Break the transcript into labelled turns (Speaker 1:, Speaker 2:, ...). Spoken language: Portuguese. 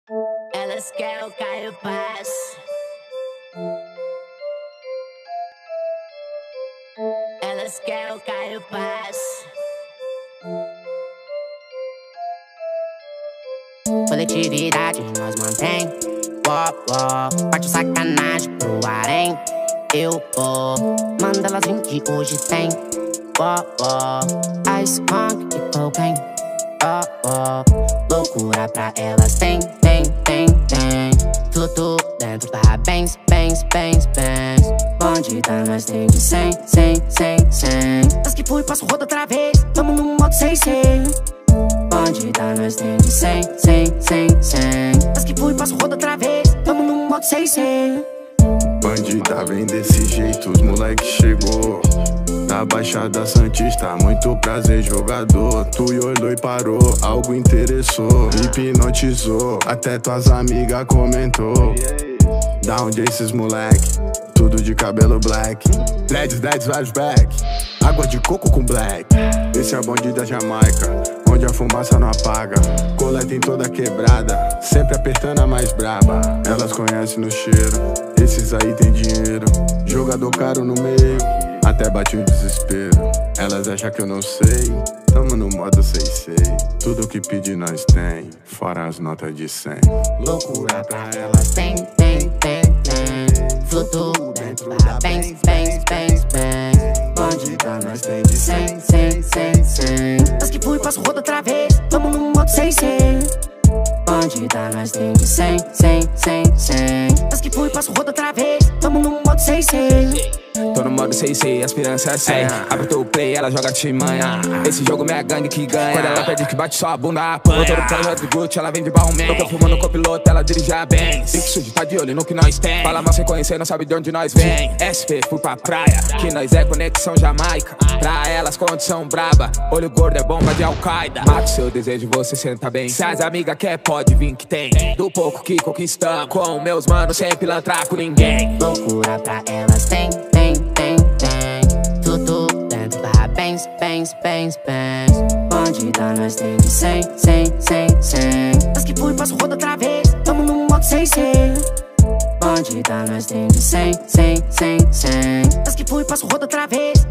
Speaker 1: Elas querem o Caio Paz. Elas querem o Caio Paz. Coletividade nós mantém. Parte sacanagem pro harém. Eu manda elas vir que hoje tem. Ice, Conk e cocaine. Loucura pra elas tem. Fluto dentro da Benz. Bandida nós tem de 100. As que fui, passo roda outra vez. Tamo no modo 6. Bandida nós tem de 100. As que fui, passo roda outra vez. Tamo no modo 6.
Speaker 2: Bandida vem desse jeito, os moleque chegou da Baixada Santista, muito prazer jogador. Tu olhou e parou, algo interessou, hipnotizou, até tuas amigas comentou. Da onde é esses moleque? Tudo de cabelo black, dreads, vários back, água de coco com black. Esse é o bonde da Jamaica, onde a fumaça não apaga. Coleta em toda quebrada, sempre apertando a mais braba. Elas conhecem no cheiro, esses aí tem dinheiro. Jogador caro no meio, até bate um desespero. Elas acham que eu não sei, tamo no modo 6. Tudo que pede nós tem, fora as notas de 100.
Speaker 1: Loucura pra elas tem. Fluto dentro da Benz. Bandida nós tem de 100. As que fui, passo roda outra vez. Tamo no modo 6. Bandida nós tem de 100. As que fui, passo roda outra vez. Tamo no modo 6.
Speaker 3: Tô no modo 6, aspirância 100. Apertou o play, ela joga timanha. Esse jogo minha gangue que ganha. Quando ela pede que bate só a bunda apanha. Motor do carro de Gucci, ela vem de Balmain. Tô fumando copiloto, ela dirige a Benz. Fique sujo, tá de olho no que nós tem. Fala mal sem conhecer, não sabe de onde nós vem. SP, fui pra praia, que nós é conexão Jamaica. Pra elas condição braba, olho gordo é bomba de Al-Qaeda. Mate seu desejo, você senta bem. Se as amigas quer, pode vir que tem. Do pouco que conquistamos, com meus manos sem pilantrar com ninguém.
Speaker 1: Loucura pra elas tem. Fluto dentro da Benz. Bandida nós tem de 100. As que fui, passo roda outra vez. Tamo no modo 6. Bandida nós tem de 100. As que fui, passo roda outra vez.